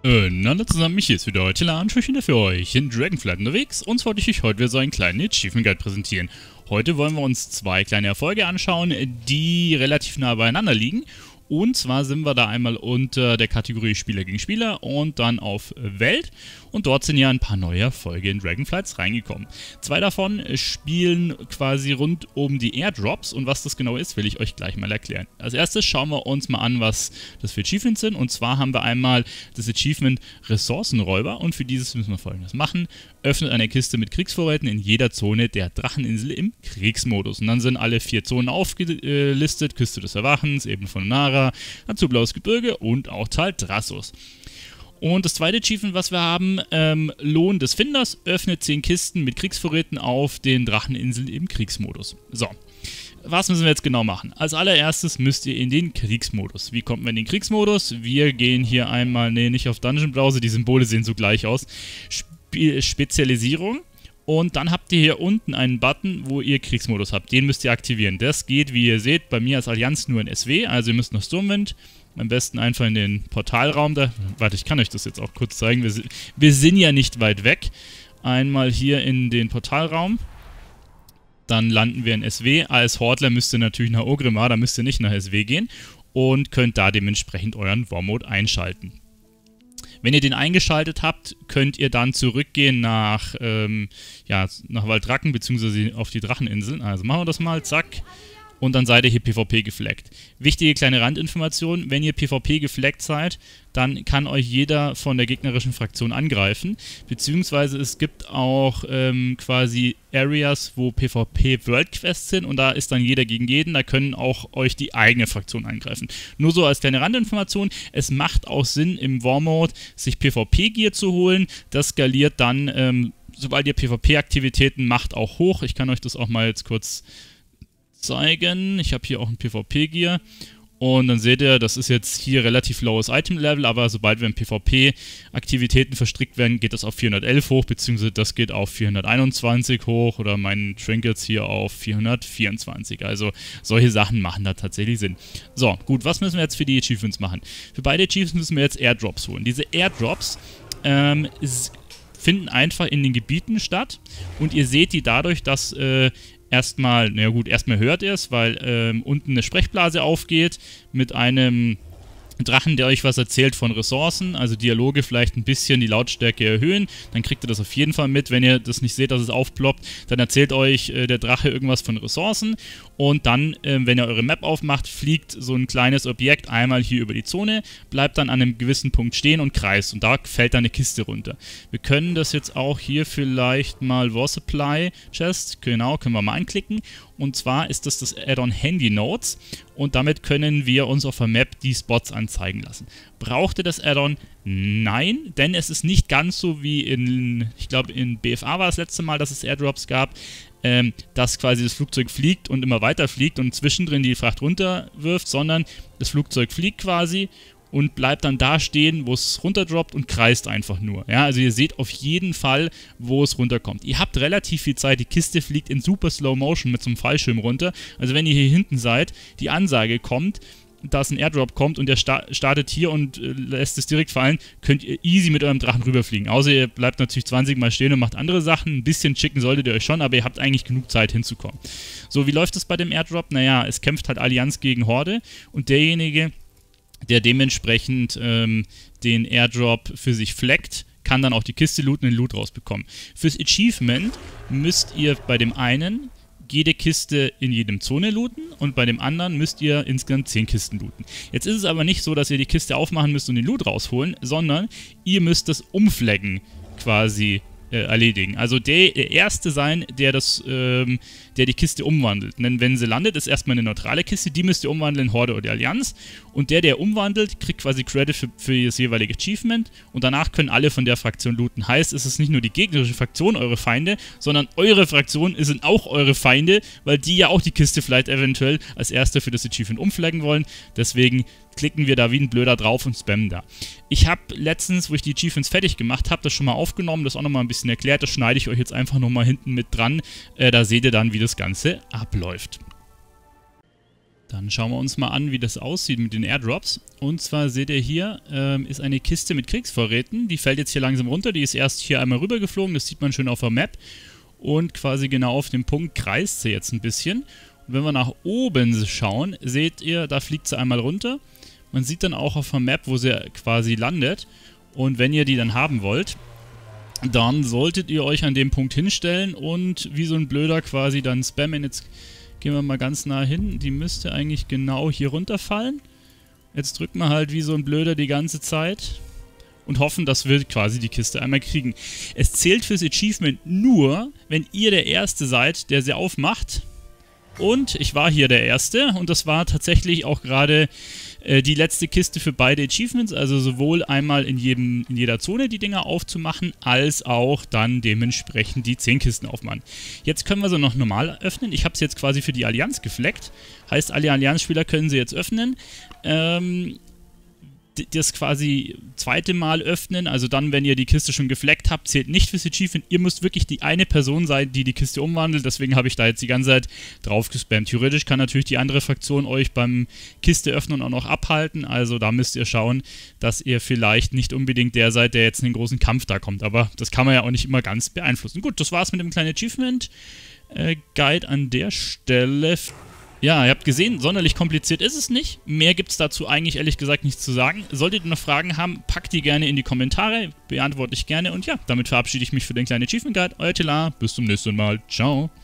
Hallo zusammen, mich ist wieder heute Ladenschüchchen für euch in Dragonflight unterwegs und zwar wollte ich euch heute wieder so einen kleinen Achievement Guide präsentieren. Heute wollen wir uns zwei kleine Erfolge anschauen, die relativ nah beieinander liegen. Und zwar sind wir da einmal unter der Kategorie Spieler gegen Spieler und dann auf Welt. Und dort sind ja ein paar neue Erfolge in Dragonflights reingekommen. Zwei davon spielen quasi rund um die Airdrops und was das genau ist, will ich euch gleich mal erklären. Als erstes schauen wir uns mal an, was das für Achievements sind. Und zwar haben wir einmal das Achievement Ressourcenräuber und für dieses müssen wir Folgendes machen. Öffnet eine Kiste mit Kriegsvorräten in jeder Zone der Dracheninsel im Kriegsmodus. Und dann sind alle 4 Zonen aufgelistet. Küste des Erwachens, Ebene von Nara, dazu Blaues Gebirge und auch Tal Drassos. Und das zweite Achievement, was wir haben, Lohn des Finders, öffnet 10 Kisten mit Kriegsvorräten auf den Dracheninseln im Kriegsmodus. So, was müssen wir jetzt genau machen? Als allererstes müsst ihr in den Kriegsmodus. Wie kommt man in den Kriegsmodus? Wir gehen hier einmal, nicht auf Dungeon Browser, die Symbole sehen so gleich aus. Spezialisierung. Und dann habt ihr hier unten einen Button, wo ihr Kriegsmodus habt. Den müsst ihr aktivieren. Das geht, wie ihr seht, bei mir als Allianz nur in SW. Also ihr müsst nach Sturmwind. Am besten einfach in den Portalraum da. Warte, ich kann euch das jetzt auch kurz zeigen. Wir sind ja nicht weit weg. Einmal hier in den Portalraum. Dann landen wir in SW. Als Hordler müsst ihr natürlich nach Orgrimmar, da müsst ihr nicht nach SW gehen. Und könnt da dementsprechend euren War-Mode einschalten. Wenn ihr den eingeschaltet habt, könnt ihr dann zurückgehen nach Waldracken bzw. auf die Dracheninseln. Also machen wir das mal, zack. Und dann seid ihr hier PvP geflaggt. Wichtige kleine Randinformation, wenn ihr PvP geflaggt seid, dann kann euch jeder von der gegnerischen Fraktion angreifen. Beziehungsweise es gibt auch quasi Areas, wo PvP World Quests sind und da ist dann jeder gegen jeden, da können auch euch die eigene Fraktion angreifen. Nur so als kleine Randinformation, es macht auch Sinn im War-Mode, sich PvP-Gear zu holen. Das skaliert dann, sobald ihr PvP-Aktivitäten macht, auch hoch. Ich kann euch das auch mal jetzt kurz zeigen. Ich habe hier auch ein PvP-Gear und dann seht ihr, das ist jetzt hier relativ lowes Item-Level, aber sobald wir in PvP-Aktivitäten verstrickt werden, geht das auf 411 hoch, beziehungsweise das geht auf 421 hoch oder mein Trinkets hier auf 424. Also solche Sachen machen da tatsächlich Sinn. So, gut, was müssen wir jetzt für die Achievements machen? Für beide Achievements müssen wir jetzt Airdrops holen. Diese Airdrops finden einfach in den Gebieten statt und ihr seht die dadurch, dass erstmal hört ihr es, weil unten eine Sprechblase aufgeht mit einem Drachen, der euch was erzählt von Ressourcen, also Dialoge vielleicht ein bisschen die Lautstärke erhöhen, dann kriegt ihr das auf jeden Fall mit. Wenn ihr das nicht seht, dass es aufploppt, dann erzählt euch der Drache irgendwas von Ressourcen und dann, wenn ihr eure Map aufmacht, fliegt so ein kleines Objekt einmal hier über die Zone, bleibt dann an einem gewissen Punkt stehen und kreist und da fällt dann eine Kiste runter. Wir können das jetzt auch hier vielleicht mal War Supply Chest, genau, können wir mal anklicken. Und zwar ist das Add-on Handy Notes und damit können wir uns auf der Map die Spots anzeigen lassen. Braucht ihr das Add-on? Nein, denn es ist nicht ganz so wie ich glaube in BFA war das letzte Mal, dass es Airdrops gab, dass quasi das Flugzeug fliegt und immer weiter fliegt und zwischendrin die Fracht runterwirft, sondern das Flugzeug fliegt quasi und bleibt dann da stehen, wo es runterdroppt und kreist einfach nur. Ja, also ihr seht auf jeden Fall, wo es runterkommt. Ihr habt relativ viel Zeit, die Kiste fliegt in super Slow Motion mit so einem Fallschirm runter. Also wenn ihr hier hinten seid, die Ansage kommt, dass ein Airdrop kommt und der startet hier und lässt es direkt fallen, könnt ihr easy mit eurem Drachen rüberfliegen. Außer ihr bleibt natürlich 20 Mal stehen und macht andere Sachen. Ein bisschen chicken solltet ihr euch schon, aber ihr habt eigentlich genug Zeit hinzukommen. So, wie läuft es bei dem Airdrop? Naja, es kämpft halt Allianz gegen Horde und derjenige, der dementsprechend den Airdrop für sich flaggt, kann dann auch die Kiste looten und den Loot rausbekommen. Fürs Achievement müsst ihr bei dem einen jede Kiste in jedem Zone looten und bei dem anderen müsst ihr insgesamt 10 Kisten looten. Jetzt ist es aber nicht so, dass ihr die Kiste aufmachen müsst und den Loot rausholen, sondern ihr müsst das Umflaggen quasi erledigen. Also der Erste sein, der die Kiste umwandelt. Denn wenn sie landet, ist erstmal eine neutrale Kiste, die müsst ihr umwandeln in Horde oder Allianz. Und der umwandelt, kriegt quasi Credit für das jeweilige Achievement und danach können alle von der Fraktion looten. Heißt, es ist nicht nur die gegnerische Fraktion eure Feinde, sondern eure Fraktion sind auch eure Feinde, weil die ja auch die Kiste vielleicht eventuell als Erste für das Achievement umflaggen wollen. Deswegen klicken wir da wie ein Blöder drauf und spammen da. Ich habe letztens, wo ich die Achievements fertig gemacht habe, das schon mal aufgenommen, das auch nochmal ein bisschen erklärt, das schneide ich euch jetzt einfach nochmal hinten mit dran. Da seht ihr dann, wie das Ganze abläuft. Dann schauen wir uns mal an, wie das aussieht mit den Airdrops. Und zwar seht ihr hier, ist eine Kiste mit Kriegsvorräten. Die fällt jetzt hier langsam runter. Die ist erst hier einmal rübergeflogen. Das sieht man schön auf der Map. Und quasi genau auf dem Punkt kreist sie jetzt ein bisschen. Und wenn wir nach oben schauen, seht ihr, da fliegt sie einmal runter. Man sieht dann auch auf der Map, wo sie quasi landet. Und wenn ihr die dann haben wollt, dann solltet ihr euch an dem Punkt hinstellen und wie so ein Blöder quasi dann spammen. Jetzt gehen wir mal ganz nah hin. Die müsste eigentlich genau hier runterfallen. Jetzt drücken wir halt wie so ein Blöder die ganze Zeit und hoffen, dass wir quasi die Kiste einmal kriegen. Es zählt fürs Achievement nur, wenn ihr der Erste seid, der sie aufmacht. Und ich war hier der Erste und das war tatsächlich auch gerade die letzte Kiste für beide Achievements, also sowohl einmal in jeder Zone die Dinger aufzumachen, als auch dann dementsprechend die 10 Kisten aufmachen. Jetzt können wir sie noch normal öffnen. Ich habe sie jetzt quasi für die Allianz gefleckt. Heißt, alle Allianzspieler können sie jetzt öffnen. Das quasi zweite Mal öffnen, also dann, wenn ihr die Kiste schon gefleckt habt, zählt nicht fürs Achievement. Ihr müsst wirklich die eine Person sein, die die Kiste umwandelt, deswegen habe ich da jetzt die ganze Zeit drauf gespammt. Theoretisch kann natürlich die andere Fraktion euch beim Kiste öffnen auch noch abhalten, also da müsst ihr schauen, dass ihr vielleicht nicht unbedingt der seid, der jetzt in den großen Kampf da kommt, aber das kann man ja auch nicht immer ganz beeinflussen. Gut, das war's mit dem kleinen Achievement-Guide an der Stelle. Ja, ihr habt gesehen, sonderlich kompliziert ist es nicht. Mehr gibt es dazu eigentlich ehrlich gesagt nichts zu sagen. Solltet ihr noch Fragen haben, packt die gerne in die Kommentare, beantworte ich gerne. Und ja, damit verabschiede ich mich für den kleinen Achievement Guide. Euer Telar, bis zum nächsten Mal. Ciao.